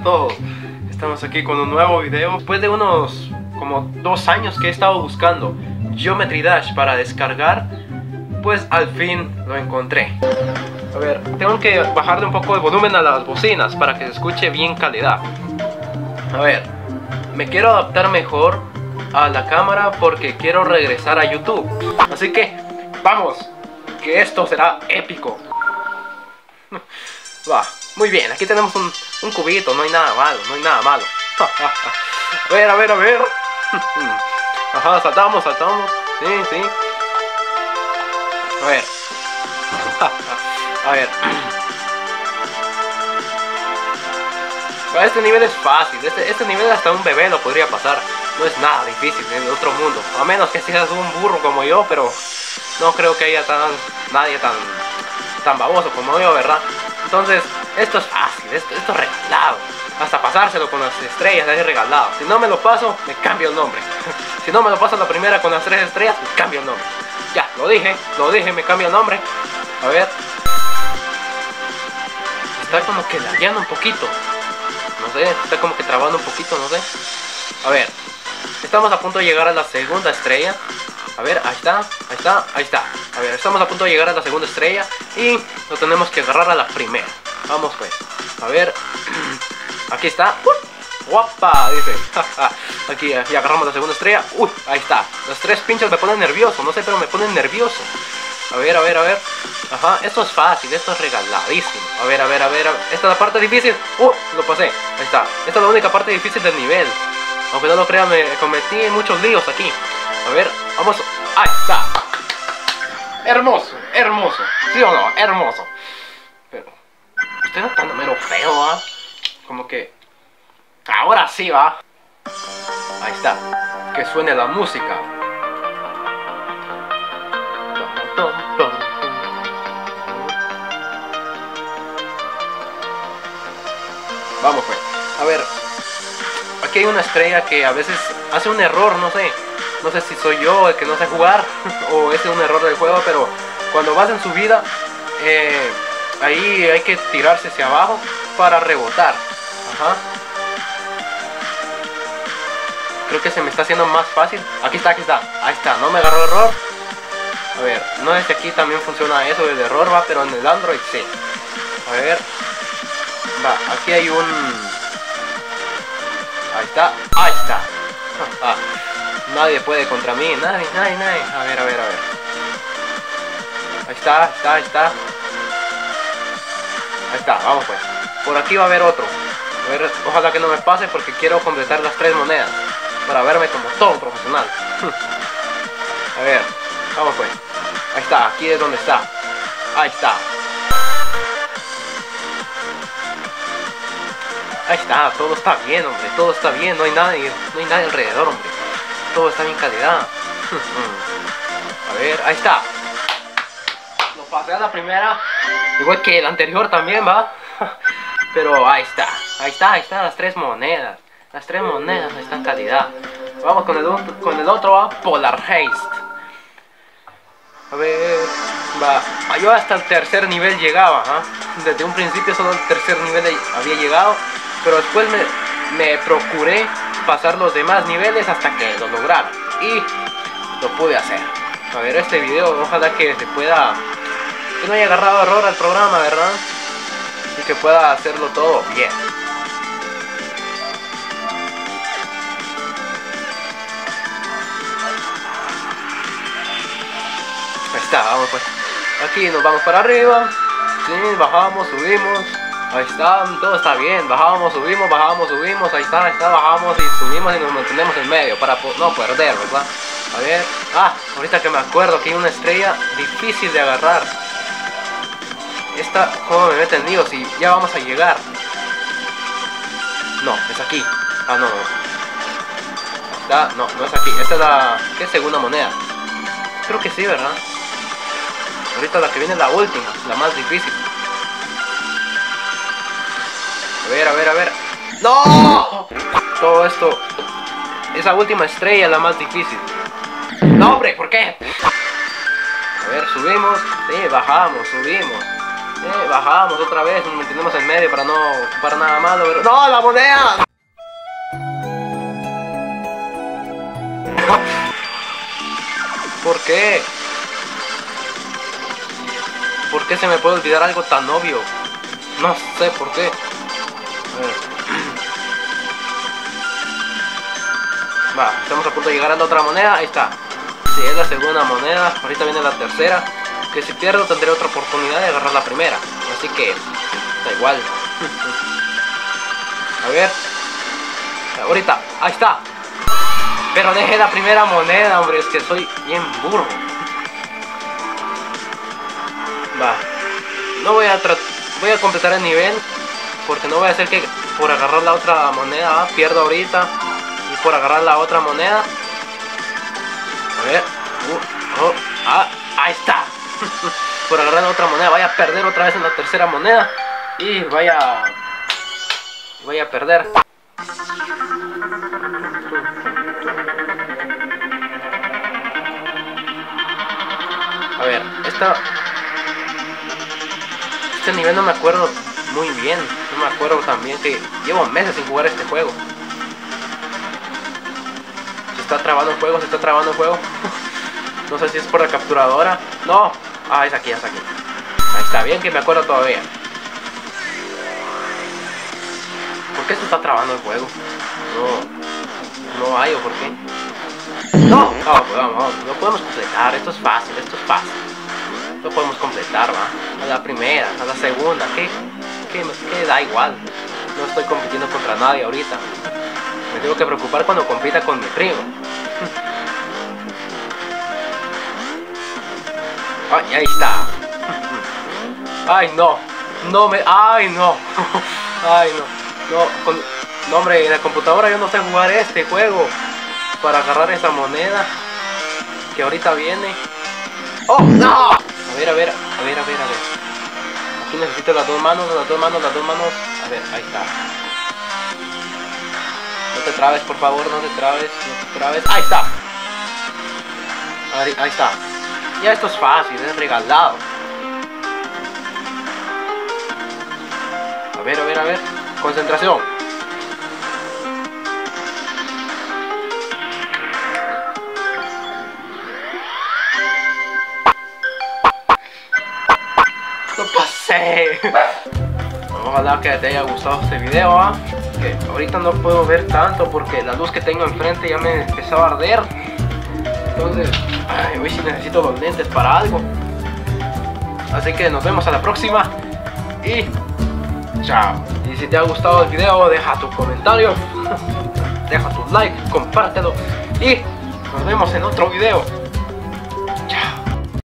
todos, estamos aquí con un nuevo video. Después de unos como 2 años que he estado buscando Geometry Dash para descargar, pues al fin lo encontré. A ver, tengo que bajarle un poco el volumen a las bocinas para que se escuche bien calidad. A ver, me quiero adaptar mejor a la cámara porque quiero regresar a YouTube. Así que, vamos, que esto será épico. Va, muy bien, aquí tenemos un cubito, no hay nada malo, no hay nada malo. A ver, a ver, a ver. Ajá, saltamos, saltamos. Sí, sí. A ver. A ver. Este nivel es fácil, este nivel hasta un bebé lo podría pasar. No es nada difícil, es de otro mundo. A menos que seas un burro como yo, pero no creo que haya nadie tan baboso como yo, ¿verdad? Entonces, esto es fácil, esto es regalado. Hasta pasárselo con las estrellas es regalado. Si no me lo paso, me cambio el nombre. Si no me lo paso la primera con las 3 estrellas, me cambio el nombre. Ya, lo dije, me cambio el nombre. A ver. Está como que lagueando un poquito. No sé, está como que trabando un poquito, no sé. A ver, estamos a punto de llegar a la segunda estrella. A ver, ahí está, ahí está, ahí está. A ver, estamos a punto de llegar a la segunda estrella y lo tenemos que agarrar a la primera. Vamos pues, a ver. Aquí está. ¡Guapa! Dice. Aquí agarramos la segunda estrella. Uy, ahí está. Los 3 pinchos me ponen nervioso, no sé, pero me ponen nervioso. A ver, a ver, a ver. Ajá, esto es fácil, esto es regaladísimo. A ver, a ver, a ver. Esta es la parte difícil. Lo pasé. Ahí está. Esta es la única parte difícil del nivel. Aunque no lo crean, me cometí muchos líos aquí. A ver, vamos. Ahí está. Hermoso, hermoso. ¿Sí o no? Hermoso. Pero estoy notando mero feo, ¿va? Como que ahora sí, va. Ahí está. Que suene la música. Vamos pues. A ver. Aquí hay una estrella que a veces hace un error, no sé. No sé si soy yo el que no sé jugar o ese es un error del juego, pero cuando vas en subida, ahí hay que tirarse hacia abajo para rebotar. Ajá. Creo que se me está haciendo más fácil. Aquí está, aquí está. Ahí está, no me agarró error. A ver, no sé si aquí también funciona eso del error, va, pero en el Android sí. A ver. Va, aquí hay un... Ahí está, ahí está. Nadie puede contra mí, nadie. A ver, a ver, a ver. Ahí está, ahí está, ahí está. Ahí está, vamos pues. Por aquí va a haber otro. A ver, ojalá que no me pase porque quiero completar las 3 monedas. Para verme como todo un profesional. A ver, vamos pues. Ahí está, aquí es donde está. Ahí está. Ahí está, todo está bien, hombre. Todo está bien, no hay nadie alrededor, hombre. Todo está bien calidad. A ver, ahí está. Lo pasé a la primera. Igual que el anterior también, va. Pero ahí está. Ahí está, ahí están las 3 monedas. Las 3 monedas están en calidad. Vamos con el otro, va. Polar Haste. A ver. Va. Yo hasta el 3er nivel llegaba, Desde un principio solo el 3er nivel había llegado. Pero después me procuré pasar los demás niveles hasta que lo lograra. Y lo pude hacer. A ver, este video, ojalá que se pueda... Que no haya agarrado error al programa, ¿verdad? Y que pueda hacerlo todo bien. Ahí está, vamos pues. Aquí nos vamos para arriba. Sí, bajamos, subimos. Ahí está, todo está bien. Bajamos, subimos, ahí está, bajamos y subimos y nos mantenemos en medio para no perder, ¿verdad? A ver, ahorita que me acuerdo que hay una estrella difícil de agarrar. Esta, ¿cómo me meten líos? Y ya vamos a llegar. No, es aquí. No. Está, no es aquí. Esta es la, ¿qué? Segunda moneda. Creo que sí, ¿verdad? Ahorita la que viene es la última, la más difícil. A ver, a ver, a ver. ¡No! Todo esto. Esa última estrella es la más difícil. ¡No, hombre! ¿Por qué? A ver, subimos. Sí, bajamos, subimos. Bajamos otra vez, nos mantenemos en medio para no ocupar nada malo, pero... ¡No, la moneda! ¿Por qué? ¿Por qué se me puede olvidar algo tan obvio? No sé por qué. A ver. Va, estamos a punto de llegar a la otra moneda. Ahí está. Sí, es la segunda moneda. Ahorita viene la tercera. Que si pierdo tendré otra oportunidad de agarrar la primera. Así que da igual. A ver. Ahorita. Ahí está. Pero dejé la primera moneda, hombre. Es que soy bien burro. Va. No voy a completar el nivel. Porque no voy a hacer que por agarrar la otra moneda pierdo ahorita. Y por agarrar la otra moneda. A ver. Ahí está. Por agarrar la otra moneda. Vaya a perder otra vez en la tercera moneda. Y vaya a perder. A ver, este nivel no me acuerdo muy bien. No me acuerdo también que llevo meses sin jugar este juego. Se está trabando el juego, No sé si es por la capturadora. No. Ah, es aquí, es aquí. Ahí está, bien que me acuerdo todavía. ¿Por qué se está trabando el juego? No hay, ¿o por qué? ¡No! Vamos, lo podemos completar. Esto es fácil. Lo podemos completar, va. A la primera, a la segunda. ¿Qué da igual? No estoy compitiendo contra nadie ahorita. Me tengo que preocupar cuando compita con mi primo. Ay, ahí está. Ay, no. Ay, no. No, hombre, en la computadora yo no sé jugar este juego. Para agarrar esa moneda que ahorita viene. ¡Oh, no! A ver. Aquí necesito las dos manos. A ver, ahí está. No te trabes, por favor, no te trabes. Ahí está. Ahí está. Ya esto es fácil, es regalado. A ver. Concentración. ¡Lo pasé! Ojalá que te haya gustado este video, ¿ah? Que ahorita no puedo ver tanto porque la luz que tengo enfrente ya me empezó a arder. Entonces, hoy sí necesito los lentes para algo. Así que nos vemos a la próxima. Y chao. Y si te ha gustado el video, deja tu comentario, deja tu like, compártelo. Y nos vemos en otro video.